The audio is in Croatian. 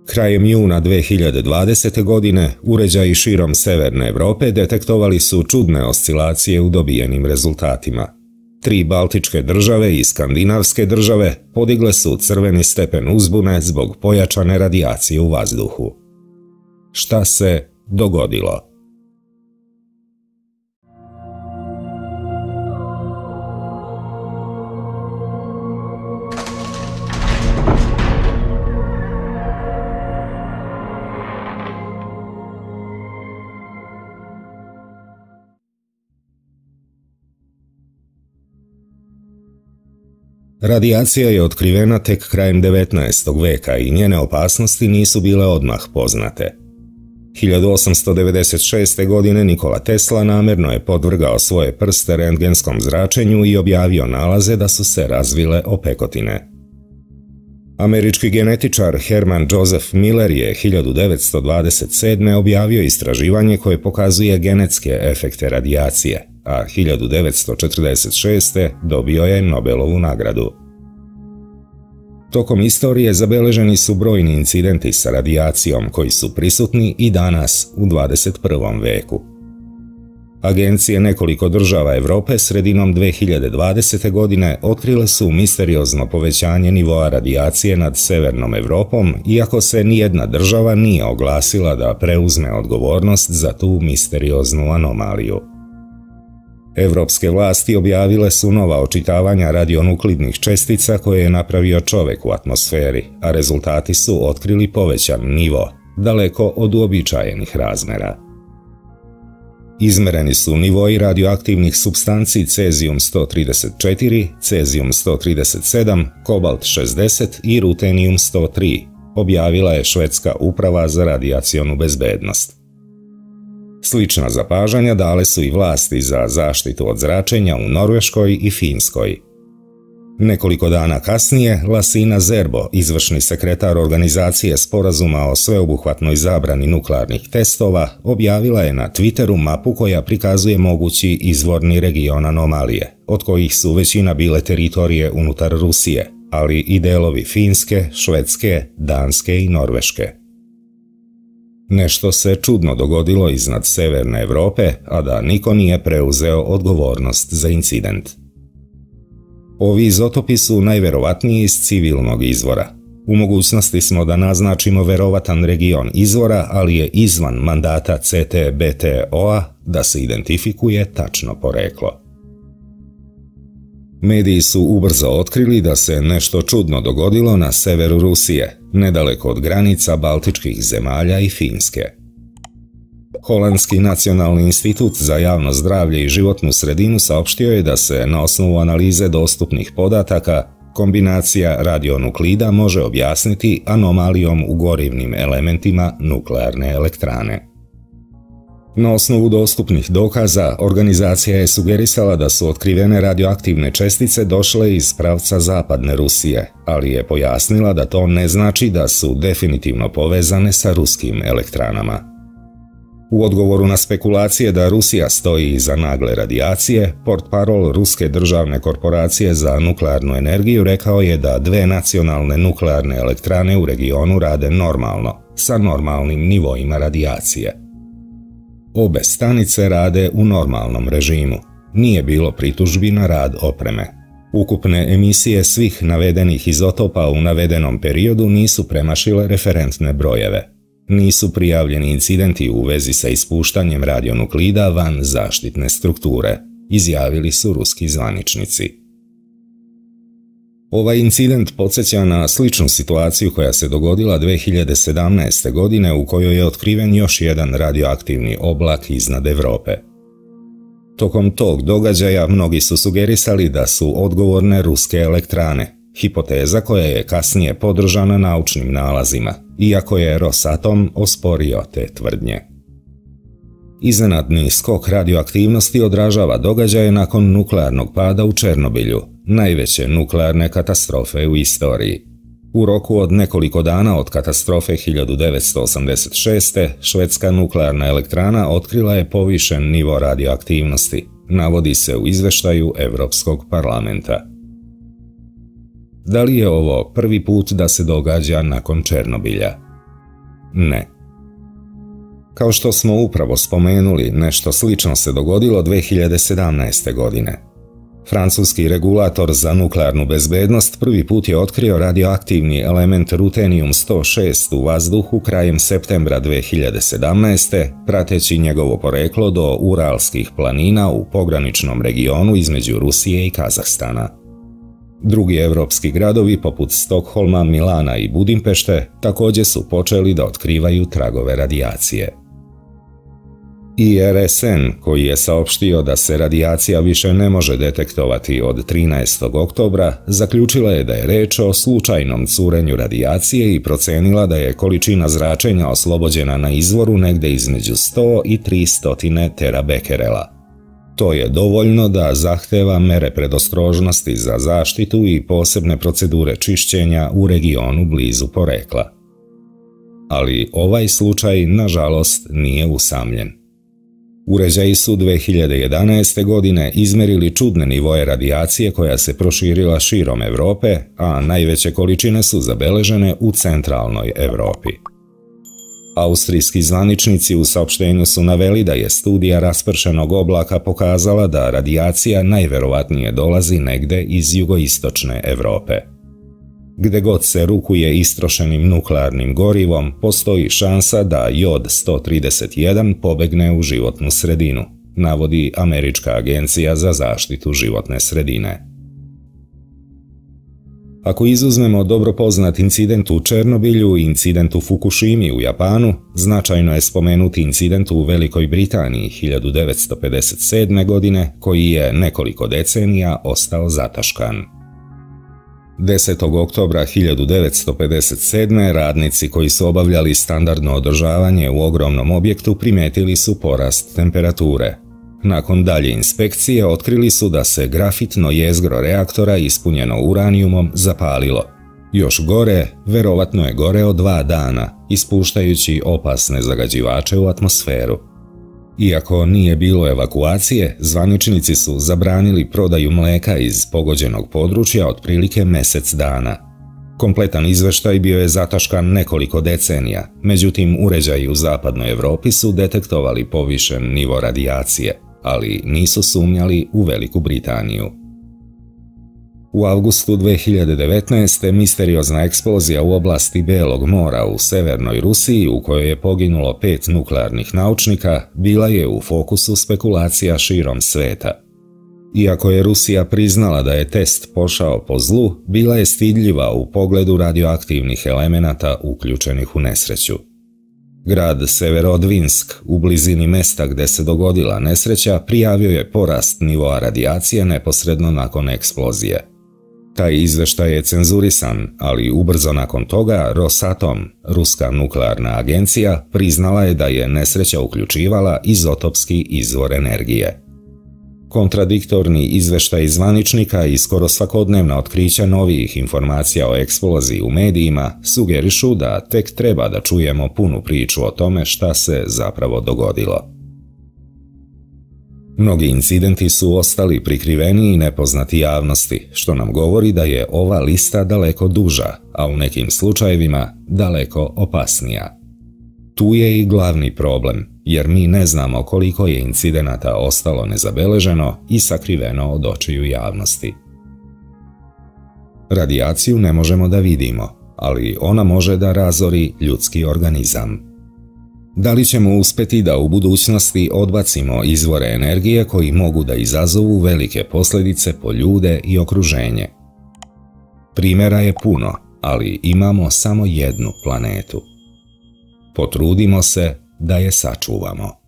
Krajem juna 2020. godine uređaji širom Severne Evrope detektovali su čudne oscilacije u dobijenim rezultatima. 3 baltičke države i skandinavske države podigle su crveni stepen uzbune zbog pojačane radijacije u vazduhu. Šta se dogodilo? Radijacija je otkrivena tek krajem 19. veka i njene opasnosti nisu bile odmah poznate. 1896. godine Nikola Tesla namjerno je podvrgao svoje prste rentgenskom zračenju i objavio nalaze da su se razvile opekotine. Američki genetičar Herman Joseph Miller je 1927. objavio istraživanje koje pokazuje genetske efekte radijacije, a 1946. dobio je Nobelovu nagradu. Tokom istorije zabeleženi su brojni incidenti sa radijacijom koji su prisutni i danas u 21. veku. Agencije nekoliko država Evrope sredinom 2020. godine otkrile su misteriozno povećanje nivoa radijacije nad Severnom Evropom, iako se nijedna država nije oglasila da preuzme odgovornost za tu misterioznu anomaliju. Evropske vlasti objavile su nova očitavanja radionuklidnih čestica koje je napravio čovjek u atmosferi, a rezultati su otkrili povećan nivo, daleko od uobičajenih razmera. Izmereni su nivoi radioaktivnih supstanci cezijum-134, cezijum-137, kobalt-60 i rutenijum-103, objavila je Švedska uprava za radijacionu bezbednost. Slična zapažanja dale su i vlasti za zaštitu od zračenja u Norveškoj i Finskoj. Nekoliko dana kasnije, Lassina Zerbo, izvršni sekretar organizacije sporazuma o sveobuhvatnoj zabrani nuklearnih testova, objavila je na Twitteru mapu koja prikazuje mogući izvorni region anomalije, od kojih su većina bile teritorije unutar Rusije, ali i delovi Finske, Švedske, Danske i Norveške. Nešto se čudno dogodilo iznad Severne Evrope, a da niko nije preuzeo odgovornost za incident. Ovi izotopi su najverovatniji iz civilnog izvora. U mogućnosti smo da naznačimo verovatan region izvora, ali je izvan mandata CTBTO-a da se identifikuje tačno poreklo. Mediji su ubrzo otkrili da se nešto čudno dogodilo na severu Rusije, nedaleko od granica baltičkih zemalja i Finske. Holandski nacionalni institut za javno zdravlje i životnu sredinu saopštio je da se na osnovu analize dostupnih podataka kombinacija radionuklida može objasniti anomalijom u gorivnim elementima nuklearne elektrane. Na osnovu dostupnih dokaza, organizacija je sugerisala da su otkrivene radioaktivne čestice došle iz pravca zapadne Rusije, ali je pojasnila da to ne znači da su definitivno povezane sa ruskim elektranama. U odgovoru na spekulacije da Rusija stoji iza nagle radijacije, portparol Ruske državne korporacije za nuklearnu energiju rekao je da 2 nacionalne nuklearne elektrane u regionu rade normalno, sa normalnim nivoima radijacije. Obe stanice rade u normalnom režimu. Nije bilo pritužbi na rad opreme. Ukupne emisije svih navedenih izotopa u navedenom periodu nisu premašile referentne brojeve. Nisu prijavljeni incidenti u vezi sa ispuštanjem radionuklida van zaštitne strukture, izjavili su ruski zvaničnici. Ovaj incident podsjeća na sličnu situaciju koja se dogodila 2017. godine u kojoj je otkriven još jedan radioaktivni oblak iznad Evrope. Tokom tog događaja mnogi su sugerisali da su odgovorne ruske elektrane, hipoteza koja je kasnije podržana naučnim nalazima, iako je Rosatom osporio te tvrdnje. Iznenadni skok radioaktivnosti odražava događaje nakon nuklearnog pada u Černobilju, najveće nuklearne katastrofe u istoriji. U roku od nekoliko dana od katastrofe 1986. švedska nuklearna elektrana otkrila je povišen nivo radioaktivnosti, navodi se u izveštaju Europskog parlamenta. Da li je ovo prvi put da se događa nakon Černobilja? Ne. Kao što smo upravo spomenuli, nešto slično se dogodilo 2017. godine. Francuski regulator za nuklearnu bezbednost prvi put je otkrio radioaktivni element rutenium-106 u vazduhu krajem septembra 2017. prateći njegovo poreklo do Uralskih planina u pograničnom regionu između Rusije i Kazahstana. Drugi evropski gradovi poput Stokholma, Milana i Budimpešte također su počeli da otkrivaju tragove radijacije. IRSN, koji je saopštio da se radijacija više ne može detektovati od 13. oktobra, zaključila je da je reč o slučajnom curenju radijacije i procenila da je količina zračenja oslobođena na izvoru negde između 100 i 300 terabekerela. To je dovoljno da zahteva mere predostrožnosti za zaštitu i posebne procedure čišćenja u regionu blizu porekla. Ali ovaj slučaj, nažalost, nije usamljen. Uređaji su 2011. godine izmerili čudne nivoje radijacije koja se proširila širom Evrope, a najveće količine su zabeležene u centralnoj Evropi. Austrijski zvaničnici u saopštenju su naveli da je studija raspršenog oblaka pokazala da radijacija najverovatnije dolazi negde iz jugoistočne Evrope. Gde god se rukuje istrošenim nuklearnim gorivom, postoji šansa da jod 131 pobegne u životnu sredinu, navodi Američka agencija za zaštitu životne sredine. Ako izuzmemo dobro poznat incident u Černobilju i incident u Fukushimi u Japanu, značajno je spomenuti incident u Velikoj Britaniji 1957. godine koji je nekoliko decenija ostao zataškan. 10. oktobra 1957. radnici koji su obavljali standardno održavanje u ogromnom objektu primetili su porast temperature. Nakon dalje inspekcije otkrili su da se grafitno jezgro reaktora ispunjeno uranijumom zapalilo. Još gore, verovatno je goreo 2 dana, ispuštajući opasne zagađivače u atmosferu. Iako nije bilo evakuacije, zvaničnici su zabranili prodaju mleka iz pogođenog područja otprilike mjesec dana. Kompletan izveštaj bio je zataškan nekoliko decenija, međutim uređaji u zapadnoj Evropi su detektovali povišen nivo radijacije, ali nisu sumnjali u Veliku Britaniju. U avgustu 2019. misteriozna eksplozija u oblasti Belog mora u severnoj Rusiji, u kojoj je poginulo 5 nuklearnih naučnika, bila je u fokusu spekulacija širom sveta. Iako je Rusija priznala da je test pošao po zlu, bila je stidljiva u pogledu radioaktivnih elemenata uključenih u nesreću. Grad Severodvinsk, u blizini mesta gde se dogodila nesreća, prijavio je porast nivoa radijacije neposredno nakon eksplozije. Taj izveštaj je cenzurisan, ali ubrzo nakon toga Rosatom, ruska nuklearna agencija, priznala je da je nesreća uključivala izotopski izvor energije. Kontradiktorni izveštaj zvaničnika i skoro svakodnevna otkrića novih informacija o eksploziji u medijima sugerišu da tek treba da čujemo punu priču o tome šta se zapravo dogodilo. Mnogi incidenti su ostali prikriveni i nepoznati javnosti, što nam govori da je ova lista daleko duža, a u nekim slučajevima daleko opasnija. Tu je i glavni problem, jer mi ne znamo koliko je incidenata ostalo nezabeleženo i sakriveno od očiju javnosti. Radijaciju ne možemo da vidimo, ali ona može da razori ljudski organizam. Da li ćemo uspeti da u budućnosti odbacimo izvore energije koji mogu da izazovu velike posljedice po ljude i okruženje? Primjera je puno, ali imamo samo jednu planetu. Potrudimo se da je sačuvamo.